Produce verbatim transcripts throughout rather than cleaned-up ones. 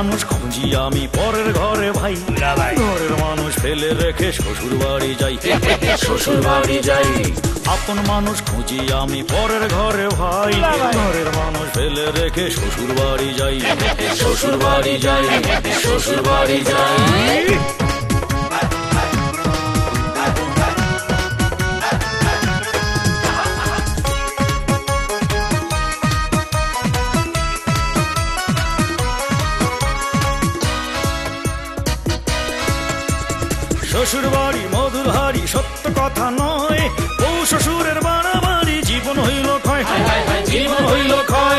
মানুষ খুঁজি আমি পরের ঘরে ভাই, ঘরের মানুষ ফেলে রেখে শ্বশুর বাড়ি যাই, শ্বশুর বাড়ি যাই। আপন মানুষ খুঁজি আমি পরের ঘরে ভাই, ঘরের মানুষ ফেলে রেখে শ্বশুর বাড়ি যাই, শ্বশুর বাড়ি যাই, শ্বশুর বাড়ি যাই। শ্বশুর বাড়ি মধুর হাড়ি সত্য কথা নয়, ও শ্বশুরের বাড়াবাড়ি জীবন হইল ক্ষয়, জীবন হইল ক্ষয়।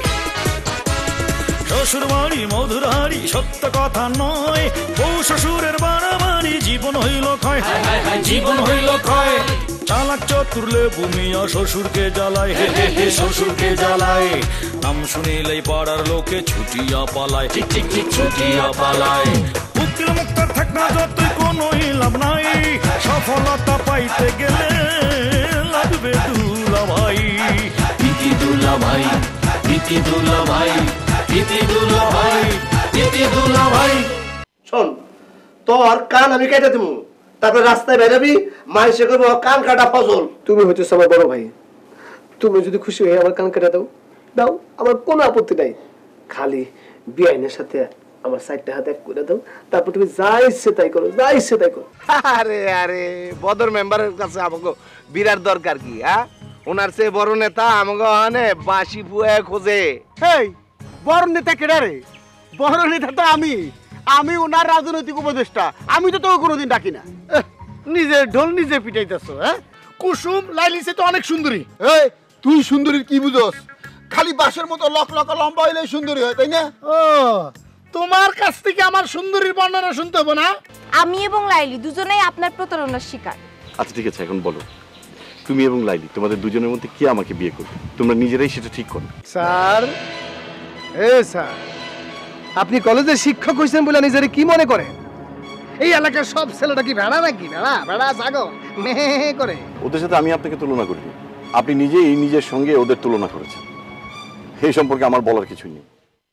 শ্বশুর বাড়ি মধুর হাড়ি সত্য কথা নয়, ও শ্বশুরের বাড়াবাড়ি জীবন হইল ক্ষয়, জীবন হইল ক্ষয়। চালাক চতুর লেবু মিয়া শ্বশুরকে জ্বালায়, হে হে হে শ্বশুরকে জ্বালায়। নাম শুনিলেই পাড়ার লোকে ছুটিয়া পালায়, ঠিক ঠিক ঠিক ছুটিয়া পালায়। উকিল মুক্তার থাক না যতই কোনো লাভ নাই, সফলতা পাইতে গেলে লাগবে দুলা ভাই, ইতি দুলা ভাই, ইতি দুলা ভাই, ইতি দুলা ভাই, ইতি দুলা ভাই। শোন, তোর কান আমি কেটে দেবো, তারপরে রাস্তায় বেরোবি, মানুষে করবো কান কাটা ফজল। তুমি হইতেছ আমার বড় ভাই, তুমি যদি খুশি হয়ে আমার কান কেটে দাও দাও, আমার কোনো আপত্তি নাই। খালি বিআইনের সাথে আমার সাইডটা হাতে এক করে দাও, তারপর তুমি যা ইচ্ছে তাই করো, যা ইচ্ছে তাই করো। আরে আরে বদর মেম্বারের কাছে আমাকে বিরাট দরকার কি? হ্যাঁ, ওনার চেয়ে বড় নেতা আমাকে ওখানে বাঁশি ফুয়ে খোঁজে। এই বড় নেতা কেডা রে? বড় নেতা তো আমি, আমি ওনার রাজনৈতিক উপদেষ্টা। আমি তো তোকে কোনোদিন ডাকি না। নিজের ঢোল নিজে পিটাইতেছ। হ্যাঁ, কুসুম লাইলিসে তো অনেক সুন্দরী। এই তুই সুন্দরীর কি বুঝোস? খালি বাঁশের মতো লক লক লম্বা হইলে সুন্দরী হয়, তাই না? ও, তোমার কাছ থেকে আমার সুন্দরীর বর্ণনা শুনতে হবে না? আমি এবং লাইলি দুজনেই আপনার প্রতারণার শিকার। আচ্ছা ঠিক আছে, এখন বলো তুমি এবং লাইলি তোমাদের দুজনের মধ্যে কে আমাকে বিয়ে করবে? তোমরা নিজেরাই সেটা ঠিক করো। স্যার, এ স্যার, আপনি কলেজের শিক্ষক হইছেন বলে নিজের কি মনে করে? এই এলাকার সব ছেলেটা কি ভেড়া নাকি? ভেড়া ভেড়া ছাগল মেহে করে। ওদের সাথে আমি আপনাকে তুলনা করিনি, আপনি নিজেই নিজের সঙ্গে ওদের তুলনা করেছেন। এই সম্পর্কে আমার বলার কিছুই নেই।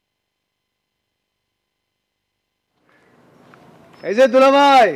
এই যে দুলা ভাই,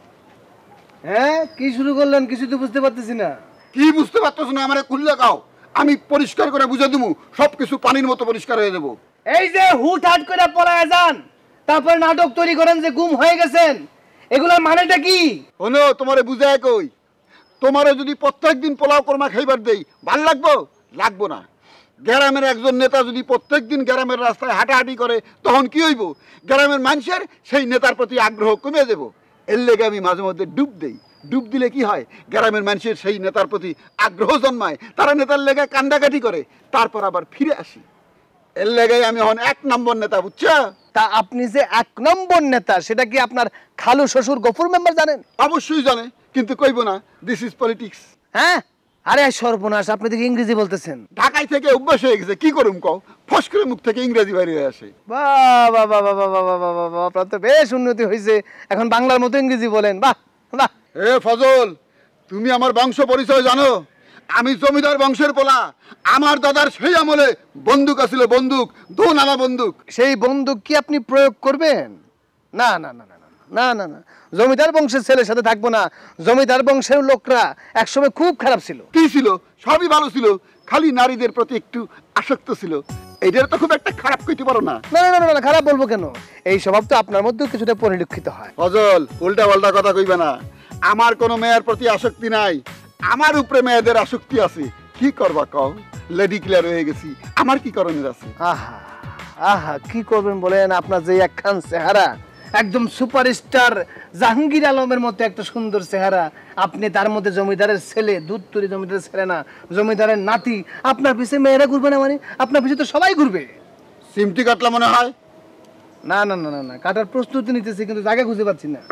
হ্যাঁ কি শুরু করলেন কিছু তো বুঝতে পারতেছি না। কি বুঝতে পারতেছ না? আমারে খুললে গাও, আমি পরিষ্কার করে বুঝে দেবো, সবকিছু পানির মতো পরিষ্কার হয়ে যাবো। এই যে হুট হাট করে পলায় যান, তারপর নাটক তৈরি করেন যে গুম হয়ে গেছেন, এগুলোর মানেটা কি? শোনো, তোমারে বুঝায় কই, তোমারে যদি প্রত্যেক দিন পোলাও কোরমা খাইবার দেই, ভাল লাগবো? লাগবো না। গ্রামের একজন নেতা যদি প্রত্যেক দিন গ্রামের রাস্তায় হাঁটাহাঁটি করে, তখন কি হইব? গ্রামের মানুষের সেই নেতার প্রতি আগ্রহ কমে যাব। এর লেগে আমি মাঝে মধ্যে ডুব দেই। ডুব দিলে কি হয়? গ্রামের মানুষের সেই নেতার প্রতি আগ্রহ জন্মায়, তারা নেতার লেগে কান্দাকাটি করে, তারপর আবার ফিরে আসি। এর লেগে আমি এখন এক নম্বর নেতা, বুঝছো? তা আপনি যে এক নম্বর নেতা, সেটা কি আপনার খালু শ্বশুর গফুর মেম্বার জানেন? অবশ্যই জানে, কিন্তু কইব না। This is politics. হ্যাঁ, আরে সর্বনাশ, আপনি দেখি ইংরেজি বলতেছেন। ঢাকায় থেকে অভ্যাস হয়ে গেছে, কি করুম কও, ফস করে মুখ থেকে ইংরেজি বাইরে হয়ে আসে। বাহ বাহ বাহ বাহ বাহ বাহ বাহ বাহ, আপনার তো বেশ উন্নতি হয়েছে, এখন বাংলার মতো ইংরেজি বলেন। বাহ বাহ। এ ফজল, তুমি আমার বংশ পরিচয় জানো? আমি জমিদার বংশের পোলা। আমার দাদার সেই আমলে বন্দুক আছিল, বন্দুক, দো নানা বন্দুক। সেই বন্দুক কি আপনি প্রয়োগ করবেন? না না না না না না না, জমিদার বংশের ছেলের সাথে থাকবো না। জমিদার বংশের লোকরা একসময় খুব খারাপ ছিল। কি ছিল? সবই ভালো ছিল, খালি নারীদের প্রতি একটু আসক্ত ছিল। এইটার তো খুব একটা খারাপ কইতে পারো না। না না না না, খারাপ বলবো কেন? এই স্বভাব তো আপনার মধ্যেও কিছুটা পরিলক্ষিত হয়। ফজল, উল্টা পাল্টা কথা কইবে না। আমার কোনো মেয়ের প্রতি আসক্তি নাই, আমার উপরে মেয়েদের আসক্তি আছে। কি করবা কও? লেডি ক্লিয়ার হয়ে গেছি, আমার কি করণের আছে? আহা আহা, কি করবেন বলেন? আপনার যে একখান চেহারা, একদম সুপারস্টার জাহাঙ্গীর আলমের মতো একটা সুন্দর চেহারা, আপনি তার মধ্যে জমিদারের ছেলে, দুধ তুলি জমিদারের ছেলে না, জমিদারের নাতি, আপনার পিছে মেয়েরা ঘুরবে না? মানে আপনার পিছে তো সবাই ঘুরবে। সিমটি কাটলা মনে হয়? না না না না না, কাটার প্রস্তুতি নিতেছি, কিন্তু জায়গা খুঁজে পাচ্ছি না।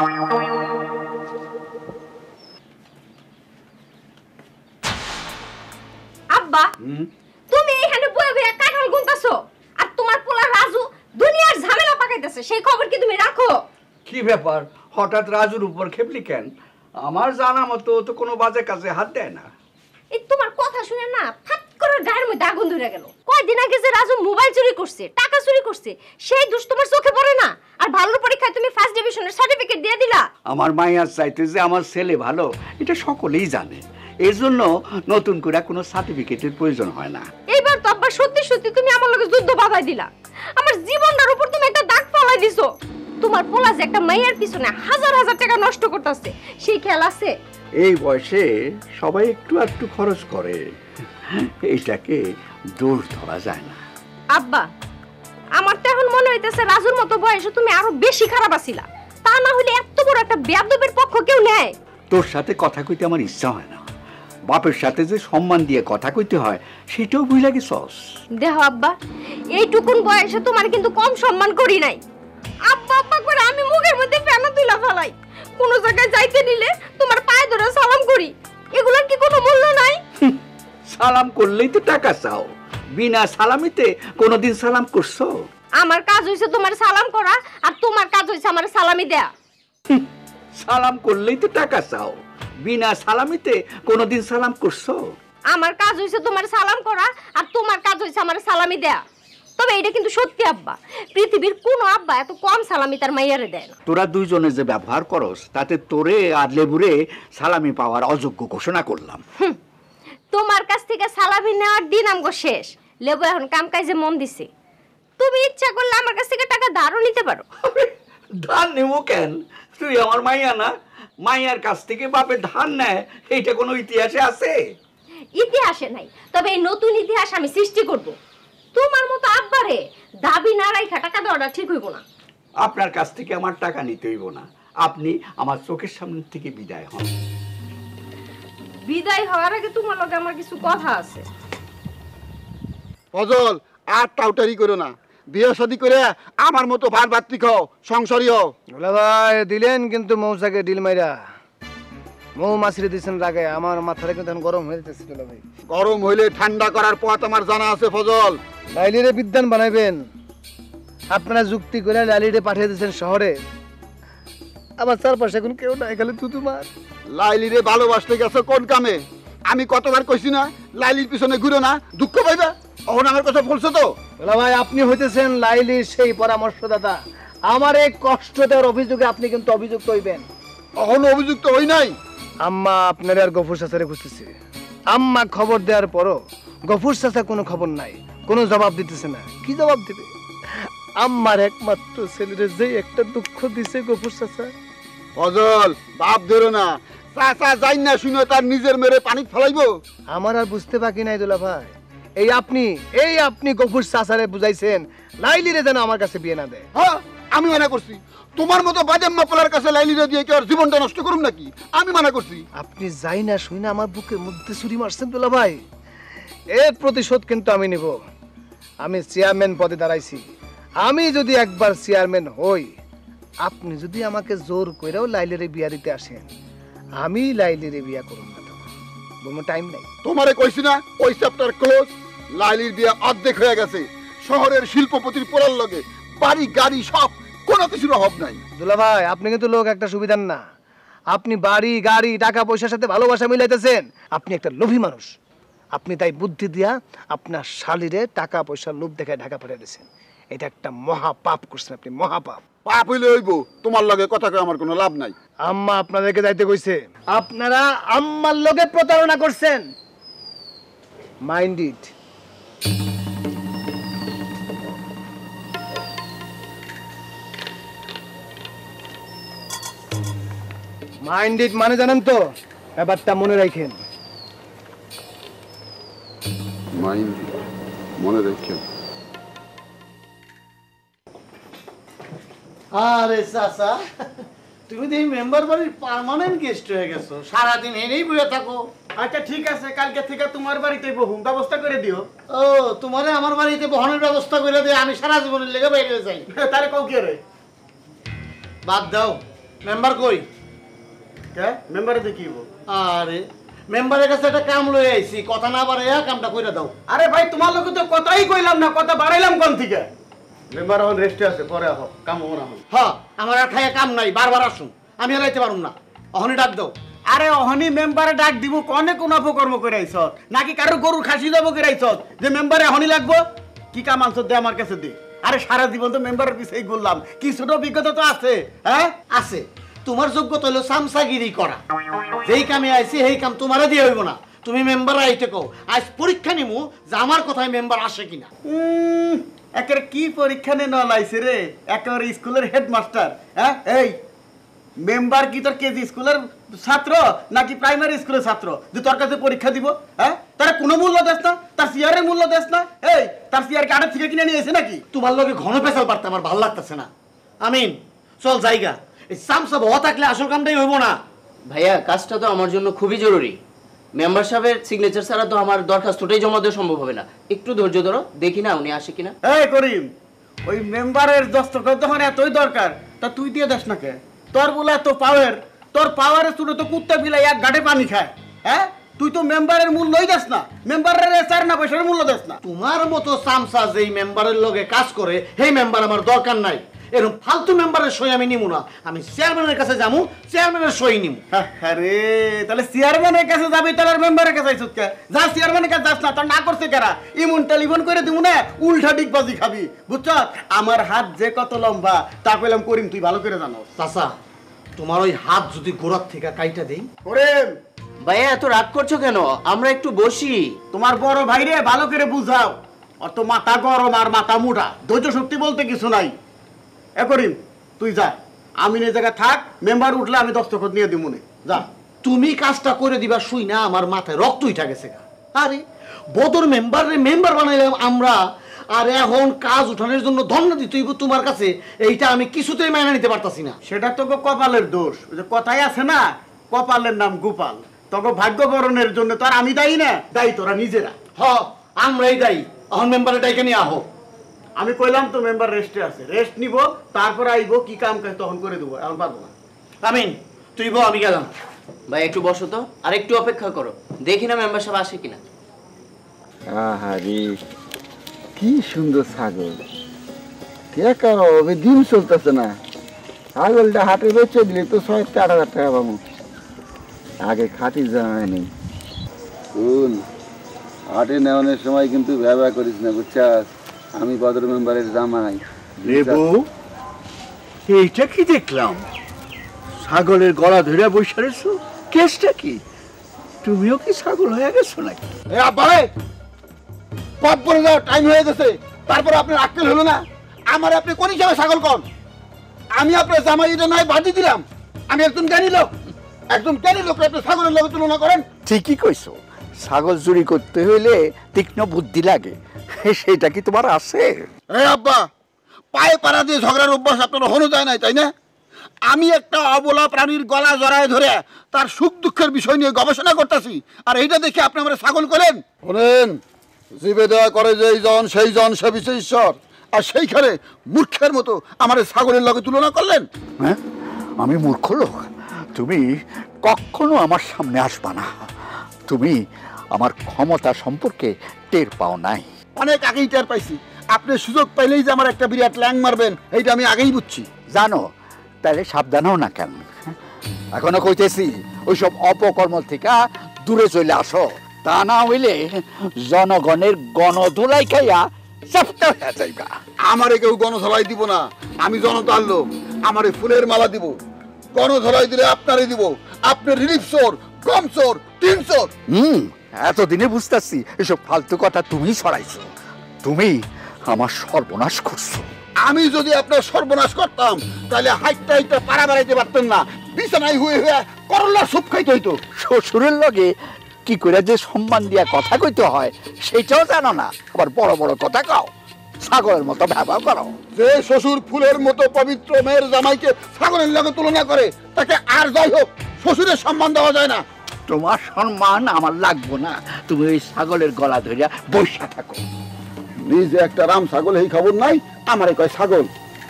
আব্বা, তুমি এখানে বয়ে বয়ে কাঁঠাল গুনতাছো, আর তোমার পোলা রাজু দুনিয়ার ঝামেলা পাকাইতেছে, সেই খবর কি তুমি রাখো? কি ব্যাপার, হঠাৎ রাজুর উপর খেপলি কেন? আমার জানা মতো তো কোনো বাজে কাজে হাত দেয় না। এই তোমার কথা শুনে না ফাট করে আমার গায়ের মধ্যে আগুন ধরে গেল। কয়দিন আগে যে রাজু মোবাইল চুরি করছে, টাকা চুরি করছে, সেই দোষ তোমার চোখে পড়ে না? আর ভালোর পরীক্ষায় তুমি ফার্স্ট ডিভিশনের সার্টিফিকেট দিয়ে দিলা। আমার মাইয়ার চাইতে যে আমার ছেলে ভালো এটা সকলেই জানে, এর জন্য নতুন করে কোনো সার্টিফিকেটের প্রয়োজন হয় না। এইবার তো আব্বা সত্যি সত্যি তুমি আমার লগে যুদ্ধ বাঁধাই দিলা। আমার জীবনটার উপর তুমি একটা দাগ ফালাই দিছো। তোমার পোলা যে একটা মাইয়ার পিছনে হাজার হাজার টাকা নষ্ট করতেছে, সেই খেয়াল আছে? এই বয়সে সবাই একটু একটু খরচ করে, এইটাকে দোষ ধরা যায় না। আব্বা, আমার তো এখন মনে হইতেছে রাজুর মতো বয়সে তুমি আরো বেশি খারাপ আছিলা। তা না হলে এত বড় একটা বেয়াদবের পক্ষ কেউ নেয়? তোর সাথে কথা কইতে আমার ইচ্ছা হয় না। বাপের সাথে যে সম্মান দিয়ে কথা কইতে হয় সেটাও বুঝলা গেছস। দেখো আব্বা, এইটুকুন বয়সে তোমার কিন্তু কম সম্মান করি নাই। আব্বা আব্বা করে আমি মুখের মধ্যে ফেনা তুইলা ফেলাই। কোন জায়গায় যাইতে নিলে তোমার পায়ে ধরে সালাম করি। এগুলোর কি কোনো মূল্য নাই? সালাম করলেই তো টাকা চাও, বিনা সালামিতে কোনোদিন সালাম করছো? আমার কাজ হইছে তোমার সালাম করা, আর তোমার কাজ হইছে আমার সালামি দেয়া। সালাম করলেই তো টাকা চাও, বিনা সালামিতে কোনোদিন সালাম করছো? আমার কাজ হইছে তোমার সালাম করা, আর তোমার কাজ হইছে আমার সালামি দেয়া। তবে এটা কিন্তু সত্যি আব্বা, পৃথিবীর কোন আব্বা এত কম সালামি তার মাইয়ারে দেয় না। তোরা দুইজনে যে ব্যবহার করস তাতে তোরে আর লেবুরে সালামি পাওয়ার অযোগ্য ঘোষণা করলাম। তোমার কাছ থেকে সালামি নেওয়ার দিন আমগো শেষ। লেবু এখন কাম কাজে মন দিছে। তুমি ইচ্ছা করলে আমার কাছ থেকে টাকা ধারও নিতে পারো। ধার নেবো কেন? তুই আমার মাইয়া না? মাইয়ার কাছ থেকে বাপে ধার নেয়, এইটা কোনো ইতিহাসে আছে? ইতিহাসে নাই, তবে এই নতুন ইতিহাস আমি সৃষ্টি করব। তোমার মতো আব্বারে দাবি না রাইখা টাকা দেওয়াটা ঠিক হইব না। আপনার কাছ থেকে আমার টাকা নিতে হইব না, আপনি আমার চোখের সামনে থেকে বিদায় হন। বিদায় হওয়ার আগে তোমার লগে আমার কিছু কথা আছে। ফজল, আর টাউটারি করো না। বিয়ে শাদী করে আমার মতো ভাত ভাতৃ খাও, সংসারী হও। ওলা ভাই দিলেন কিন্তু মৌসাকে ডিল মাইরা মৌ মাছিরে দিচ্ছেন রাগে। আমার মাথাটা কিন্তু এখন গরম হয়ে যেতেছে ওলা ভাই। গরম হইলে ঠান্ডা করার পথ আমার জানা আছে ফজল। লাইলিরে বিদ্যান বানাইবেন, আপনারা যুক্তি করে লাইলিরে পাঠিয়ে দিচ্ছেন শহরে। আমার চারপাশে এখন কেউ নাই, খালি তুতু মার। লাইলিরে ভালোবাসতে গেছো কোন কামে? আমি কতবার কইছি না লাইলির পিছনে ঘুরো না, দুঃখ পাইবা। এখন আমার কথা বলছো তো? ওলা ভাই আপনি হইতেছেন লাইলির সেই পরামর্শদাতা। আমার এই কষ্ট দেওয়ার অভিযোগে আপনি কিন্তু অভিযুক্ত হইবেন। এখন অভিযুক্ত হই নাই। আম্মা আপনার আর গফুর চাচারে খুঁজতেছে। আম্মা খবর দেওয়ার পরও গফুর চাচা কোনো খবর নাই, কোনো জবাব দিতেছে না। কি জবাব দিবে? আম্মার একমাত্র ছেলের যে একটা দুঃখ দিছে গফুর চাচা। ফজল বাপ ধরো না, চাচা যাই না শুনে তার নিজের মেরে পানি ফেলাইবো। আমার আর বুঝতে বাকি নাই দুলা ভাই। এই আপনি এই আপনি গফুর চাচারে বুঝাইছেন লাইলিরে যেন আমার কাছে বিয়ে না দেয়। হ্যাঁ আমি মানা করছি। তোমার মতো বাজেম্মা পোলার কাছে লাইলিরে দিয়ে কি আর জীবনটা নষ্ট করুম নাকি? আমি মানা করছি। আপনি যাই না শুই না আমার বুকের মধ্যে ছুরি মারছেন দুলা ভাই। এর প্রতিশোধ কিন্তু আমি নিব। আমি চেয়ারম্যান পদে দাঁড়াইছি। আমি যদি একবার চেয়ারম্যান হই, আপনি যদি আমাকে জোর কইরাও লাইলিরে বিয়া দিতে আসেন, আমি লাইলিরে বিয়া করব না। তখন কোনো টাইম নাই। তোমারে কইছি না ওই চ্যাপ্টার ক্লোজ। লাইলির বিয়ে অর্ধেক হয়ে গেছে। শহরের শিল্পপতির পোলার লগে বাড়ি গাড়ি সব, কোনো কিছুর অভাব নাই। দুলা ভাই আপনি কিন্তু লোক একটা সুবিধার না। আপনি বাড়ি গাড়ি টাকা পয়সার সাথে ভালোবাসা মিলাইতেছেন। আপনি একটা লোভী মানুষ। আপনি তাই বুদ্ধি দিয়া আপনার শালিরে টাকা পয়সার লোভ দেখায় ঢাকা পাঠিয়ে দিয়েছেন। এটা একটা মহা পাপ করছেন আপনি, মহা পাপ। পাপ হইলে হইব, তোমার লগে কথা কয়ে আমার কোনো লাভ নাই। আম্মা আপনাদেরকে যাইতে কইছে, আপনারা আম্মার লগে প্রতারণা করছেন। Mind it. মাইন্ড ইট মানে জানেন তো? ব্যাপারটা মনে রাখেন। মাইন্ড মনে রাখেন। আরে চাচা, তুমি তো এই মেম্বার বাড়ির পার্মানেন্ট গেস্ট হয়ে গেছো। সারাদিন এনেই বসে থাকো। আচ্ছা ঠিক আছে, কালকে থেকে তোমার বাড়িতে বহু ব্যবস্থা করে দিও। ও তোমারে আমার বাড়িতে বহনের ব্যবস্থা করে দিয়ে আমি সারা জীবনের লেগে বাইরে যাই। তাহলে কও কি রে? বাদ দাও। মেম্বার কই? কে মেম্বারে দেখিব? আরে মেম্বারের কাছে একটা কাম লই আইছি, কথা না বাড়াইয়া কামটা কইরা দাও। আরে ভাই তোমার লগে তো কথাই কইলাম না, কথা বাড়াইলাম কোন থেকে? মেম্বার এখন রেস্টে আছে, পরে আহ কাম হবো না। হ্যাঁ আমার আর খাইয়া কাম নাই, বারবার আসুন। আমি আর আইতে পারুম না। অহনি ডাক দাও। আরে অহনি মেম্বারে ডাক দিব কনে কোন অপকর্ম করে আইছ নাকি কারো গরু খাসি যাবো করে আইছ যে মেম্বারে অহনি লাগবো কি কাম আনছ দে আমার কাছে দে আরে সারা জীবন তো মেম্বারের পিছেই ঘুরলাম কিছুটা অভিজ্ঞতা তো আছে হ্যাঁ আছে তোমার যোগ্যতা হলো সামসাগিরি করা যেই কামে আইছি সেই কাম তোমারে দিয়ে হইব না তুমি মেম্বার আইতে কও আজ পরীক্ষা নিমু যে আমার কথায় মেম্বার আসে কিনা একের কি পরীক্ষা নে নলাইছে রে একেবারে স্কুলের হেডমাস্টার হ্যাঁ এই মেম্বার কি তোর কেজি স্কুলের ছাত্র নাকি প্রাইমারি স্কুলের ছাত্র যে তোর কাছে পরীক্ষা দিব হ্যাঁ তার কোনো মূল্য দেস না তার সিয়ারের মূল্য দেস না এই তার সিয়ার কার্ডের থেকে কিনে নিয়ে এসে নাকি তোমার লগে ঘন পেশাল পারতে আমার ভালো লাগতেছে না আমিন চল জায়গা এই সামসা হওয়া থাকলে আসল কামটাই হইব না ভাইয়া কাজটা তো আমার জন্য খুবই জরুরি মেম্বার সাহেবের সিগনেচার ছাড়া তো আমার দরখাস্তটাই জমা দেওয়া সম্ভব হবে না একটু ধৈর্য ধরো দেখি না উনি আসে কিনা এই করিম ওই মেম্বারের দস্তখত যখন এতই দরকার তা তুই দিয়ে দেস না কে তোর বলে এত পাওয়ার তোর পাওয়ারে শুনে তো কুত্তা বিলাই এক গাড়ে পানি খায় হ্যাঁ তুই তো মেম্বারের মূল্যই দেস না মেম্বারের চার না পয়সার মূল্য দেস না তোমার মতো সামসা যেই মেম্বারের লগে কাজ করে সেই মেম্বার আমার দরকার নাই এরকম ফালতু মেম্বারের সই আমি নিমু না আমি চেয়ারম্যানের কাছে যাবো চেয়ারম্যানের সই নিমু আরে তাহলে চেয়ারম্যানের কাছে যাবি তাহলে মেম্বারের কাছে আইছত কে যা চেয়ারম্যানের কাছে যাস না তোর না করছে কারা ইমন টেলিফোন করে দিমু না উল্টা ডিগবাজি খাবি বুঝছ আমার হাত যে কত লম্বা তা কইলাম করিম তুই ভালো করে জানো চাচা তোমার ওই হাত যদি গোড়ার থেকে কাইটা দেই করিম ভাইয়া এত রাগ করছো কেন আমরা একটু বসি তোমার বড় ভাইরে ভালো করে বুঝাও আর তো মাথা গরম আর মাথা মোটা ধৈর্য শক্তি বলতে কিছু নাই এ করিম তুই যা আমি এই জায়গায় থাক মেম্বার উঠলে আমি দস্তখত নিয়ে দিব মনে যা তুমি কাজটা করে দিবা শুই না আমার মাথায় রক্ত উঠা গেছে আরে বদর মেম্বারে মেম্বার বানাইলাম আমরা আর এখন কাজ উঠানোর জন্য ধন্য দিতে হইব তোমার কাছে এইটা আমি কিছুতেই মেনে নিতে পারতাছি না সেটা তো কপালের দোষ ওই যে কথাই আছে না কপালের নাম গোপাল তোকে ভাগ্য বরণের জন্য তো আর আমি দায়ী না দায়ী তোরা নিজেরা হ আমরাই দায়ী এখন মেম্বারে ডাইকে নিয়ে আহো আমি কইলাম তো মেম্বার রেস্টে আছে রেস্ট নিব তারপর আইব কি কাম কাজ তখন করে দেবো এখন পারবো না আমিন তুই বল আমি গেলাম ভাই একটু বসো তো আর একটু অপেক্ষা করো দেখি না মেম্বার সাহেব আসে কিনা আহারে কি সুন্দর ছাগল কে কারো দিন চলতেছে না ছাগলটা হাটে বেচে দিলে তো ছয় চার হাজার টাকা পাবো আগে খাটি যায় নেই শুন হাটে নেওয়ানোর সময় কিন্তু ব্যবহার করিস না বুঝছাস আমি বদর মেম্বারের জামাই লেবু এইটা কি দেখলাম ছাগলের গলা ধরে বসে রেছো কেসটা কি তুমিও কি ছাগল হয়ে গেছো নাকি এ আব্বারে পথ বলে যাও টাইম হয়ে গেছে তারপর আপনার আক্কেল হলো না আমার আপনি কোন হিসাবে ছাগল কন আমি আপনার জামাই এটা নয় বাদি দিলাম আমি একজন জ্ঞানী লোক একদম জ্ঞানী লোক আপনি ছাগলের লোক তুলনা করেন ঠিকই কইছো ছাগল চুরি করতে হইলে তীক্ষ্ণ বুদ্ধি লাগে সেটা কি তোমার আছে এ আব্বা পায়ে পাড়া দিয়ে ঝগড়ার অভ্যাস আপনার হনো যায় নাই তাই না আমি একটা অবলা প্রাণীর গলা জড়ায় ধরে তার সুখ দুঃখের বিষয় নিয়ে গবেষণা করতেছি আর এইটা দেখে আপনি আমরা ছাগল করেন শোনেন জীবে দেওয়া করে যেই জন সেই জন সে বিষয় ঈশ্বর আর সেইখানে মূর্খের মতো আমার ছাগলের লগে তুলনা করলেন হ্যাঁ আমি মূর্খ লোক তুমি কখনো আমার সামনে আসবা না তুমি আমার ক্ষমতা সম্পর্কে টের পাও নাই অনেক আগেই টের পাইছি আপনি সুযোগ পাইলেই যে আমার একটা বিরাট ল্যাং মারবেন এইটা আমি আগেই বুঝছি জানো তাহলে সাবধান হও না কেন এখনো কইতেছি ওইসব অপকর্ম থেকে দূরে চলে আসো তা না হইলে জনগণের গণধোলাই খাইয়া চেষ্টা হয়ে যাইবা আমারে কেউ গণধলাই দিব না আমি জনতার লোক আমারে ফুলের মালা দিব গণধলাই দিলে আপনারই দিব আপনার রিলিফ চোর কম চোর তিন চোর হুম এতদিনে বুঝতেছি এসব ফালতু কথা তুমি ছড়াইছো তুমি আমার সর্বনাশ করছো আমি যদি আপনার সর্বনাশ করতাম তাহলে হাইটটা হাইটটা পাড়া বেড়াইতে পারতেন না বিছানায় হয়ে হয়ে করলা সুপ খাইতে হইতো শ্বশুরের লগে কি করে যে সম্মান দিয়া কথা কইতে হয় সেটাও জানো না আবার বড় বড় কথা কও ছাগলের মতো ব্যবহার করো যে শ্বশুর ফুলের মতো পবিত্র মেয়ের জামাইকে ছাগলের লগে তুলনা করে তাকে আর যাই হোক শ্বশুরের সম্মান দেওয়া যায় না তোমার সম্মান আমার লাগবো না তুমি ওই ছাগলের গলা ধরিয়া বসে থাকো নিজে একটা রাম ছাগল এই খবর নাই আমারে কয় ছাগল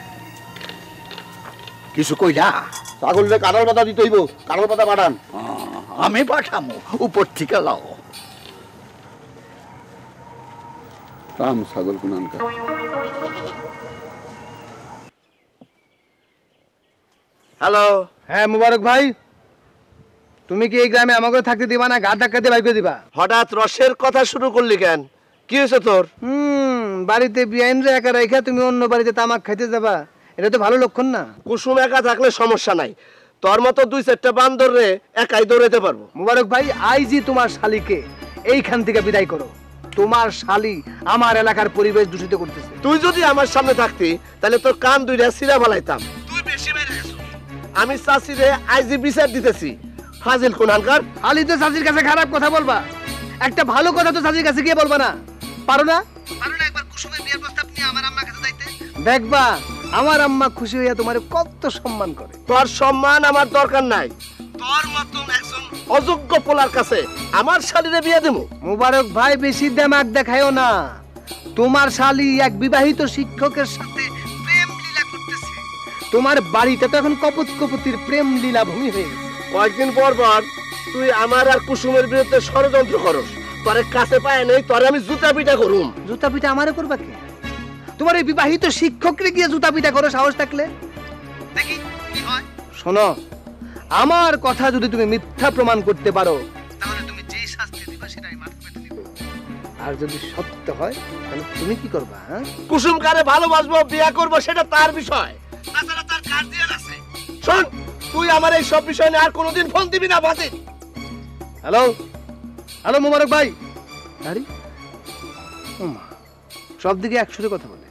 কিছু কইলা ছাগলরে কাঁঠাল পাতা দিতে হইব কাঁঠাল পাতা পাঠান আমি পাঠামো উপর থেকে লাও রাম ছাগল কুনানকা হ্যালো হ্যাঁ মুবারক ভাই তুমি কি এই গ্রামে আমাকে থাকতে দিবা না, গা ধাক্কা দিয়ে বাইকে দিবা? হঠাৎ রসের কথা শুরু করলি কেন? কি হয়েছে তোর? হুম, বাড়িতে বিআইন রে একা রেখা তুমি অন্য বাড়িতে তামাক খাইতে যাবা, এটা তো ভালো লক্ষণ না। কুসুম একা থাকলে সমস্যা নাই, তোর মতো দুই চারটা বান্দর রে একাই দৌড়াইতে পারবো। মুবারক ভাই, আইজি তোমার শালিকে এইখান থেকে বিদায় করো। তোমার শালি আমার এলাকার পরিবেশ দূষিত করতেছে। তুই যদি আমার সামনে থাকতি তাহলে তোর কান দুইটা সিরা ফেলাইতাম। তুই বেশি মেরে গেছো। আমি চাষিরে আইজি বিচার দিতেছি। ফাজিল কোনহানকার। খালি তো চাচির কাছে খারাপ কথা বলবা, একটা ভালো কথা তো চাচির কাছে গিয়ে বলবা না? পারো না? পারো না একবার কুসুমের বিয়ের প্রস্তাব নিয়ে আমার আম্মার কাছে যাইতে? দেখবা আমার আম্মা খুশি হইয়া তোমারে কত সম্মান করে। তোর সম্মান আমার দরকার নাই, তোর মতন একজন অযোগ্য পোলার কাছে আমার শালীরে বিয়ে দেবো? মুবারক ভাই, বেশি দেমাগ দেখায়ও না। তোমার শালী এক বিবাহিত শিক্ষকের সাথে প্রেম লীলা করতেছে। তোমার বাড়িতে তো এখন কপত কপতির প্রেম লীলা ভূমি হয়ে গেছে। কয়েকদিন পর পর তুই আমার আর কুসুমের বিরুদ্ধে ষড়যন্ত্র করস, তোরে কাছে পায় নেই, তোরে আমি জুতা পিটা করুম। জুতা পিটা আমারে করবা কে? তোমার এই বিবাহিত শিক্ষকরে গিয়ে জুতা পিটা করো সাহস থাকলে? দেখি কি হয়। শোনো, আমার কথা যদি তুমি মিথ্যা প্রমাণ করতে পারো তাহলে তুমি যেই শাস্তি দিবা সেটাই মাথা পেতে নিব, আর যদি সত্য হয় তাহলে তুমি কি করবা? হ্যাঁ, কুসুম কারে ভালোবাসবো, বিয়ে করবো সেটা তার বিষয়, তাছাড়া তার গার্ডিয়ান আছে। শোন, তুই আমার এই সব বিষয় নিয়ে আর কোনোদিন ফোন দিবি না বাতিল। হ্যালো হ্যালো মুবারক ভাই। আরে ওমা, সব দিকে একসাথে কথা বলে।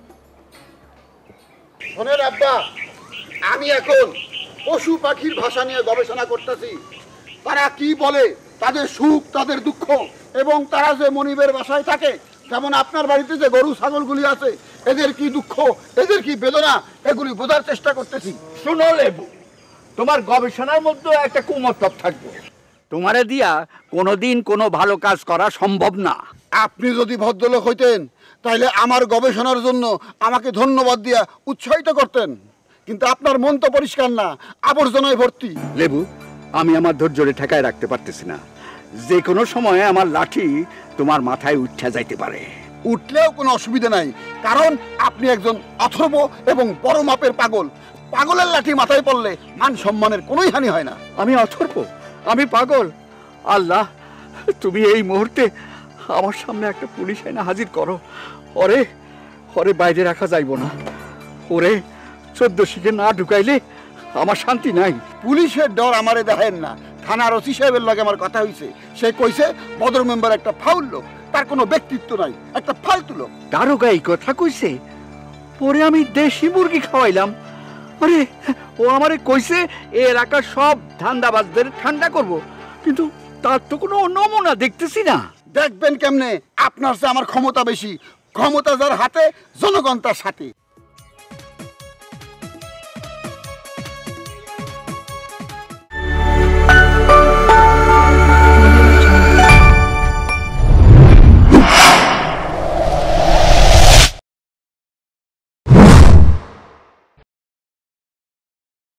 শোনেন আব্বা, আমি এখন পশু পাখির ভাষা নিয়ে গবেষণা করতেছি। তারা কি বলে, তাদের সুখ, তাদের দুঃখ, এবং তারা যে মনিবের বাসায় থাকে, যেমন আপনার বাড়িতে যে গরু ছাগলগুলি আছে, এদের কি দুঃখ, এদের কি বেদনা, এগুলি বোঝার চেষ্টা করতেছি। শুনো লেবু, তোমার গবেষণার মধ্যে একটা কুমতলব থাকবে। তোমারে দিয়া কোনোদিন কোনো ভালো কাজ করা সম্ভব না। আপনি যদি ভদ্রলোক হইতেন তাহলে আমার গবেষণার জন্য আমাকে ধন্যবাদ দিয়া উৎসাহিত করতেন, কিন্তু আপনার মন তো পরিষ্কার না, আবর্জনায় ভর্তি। লেবু, আমি আমার ধৈর্যরে ঠেকায় রাখতে পারতেছি না। যে কোনো সময় আমার লাঠি তোমার মাথায় উঠা যাইতে পারে। উঠলেও কোনো অসুবিধা নাই, কারণ আপনি একজন অথর্ব এবং বড় মাপের পাগল। পাগলের লাঠি মাথায় পড়লে মান সম্মানের কোনোই হানি হয় না। আমি অথর্ব, আমি পাগল? আল্লাহ, তুমি এই মুহূর্তে আমার সামনে একটা পুলিশ এনে হাজির করো। ওরে ওরে বাইরে রাখা যাইব না। ওরে চোদ্দ শিখে না ঢুকাইলে আমার শান্তি নাই। পুলিশের ডর আমারে দেখেন না। থানার ওসি সাহেবের লগে আমার কথা হইছে, সে কইছে বদর মেম্বার একটা ফাউল লোক, তার কোনো ব্যক্তিত্ব নাই, একটা ফালতু লোক। দারোগা এই কথা কইছে? পরে আমি দেশি মুরগি খাওয়াইলাম। আরে ও আমারে কইছে এ এলাকার সব ধান্দাবাজদের ঠান্ডা করব, কিন্তু তার তো কোনো নমুনা দেখতেছি না। দেখবেন কেমনে? আপনার চেয়ে আমার ক্ষমতা বেশি, ক্ষমতা যার হাতে জনগণ তার সাথে।